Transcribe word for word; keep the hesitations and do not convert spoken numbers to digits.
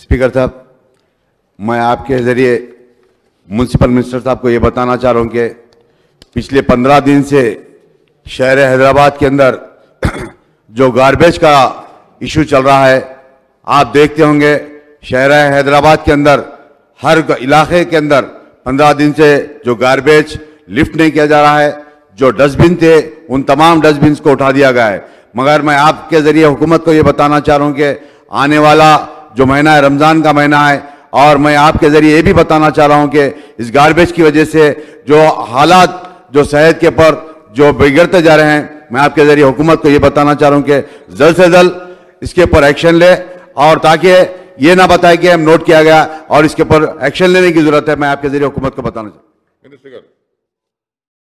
Speaker साहब, मैं आपके ज़रिए म्यूनसिपल मिनिस्टर साहब को ये बताना चाह रहा हूँ कि पिछले पंद्रह दिन से शहर हैदराबाद के अंदर जो गार्बेज का इशू चल रहा है, आप देखते होंगे शहर हैदराबाद के अंदर हर इलाके के अंदर पंद्रह दिन से जो गार्बेज लिफ्ट नहीं किया जा रहा है। जो डस्टबिन थे उन तमाम डस्टबिन को उठा दिया गया है। मगर मैं आपके ज़रिए हुकूमत को ये बताना चाह रहा हूँ कि आने वाला जो महीना है रमज़ान का महीना है, और मैं आपके ज़रिए ये भी बताना चाह रहा हूँ कि इस गार्बेज की वजह से जो हालात जो सेहत के पर जो बिगड़ते जा रहे हैं, मैं आपके ज़रिए हुकूमत को ये बताना चाह रहा हूँ कि जल्द से जल्द इसके ऊपर एक्शन ले, और ताकि ये ना बताए कि हम नोट किया गया और इसके ऊपर एक्शन लेने की ज़रूरत है। मैं आपके ज़रिए हुकूमत को बताना चाहता हूँ।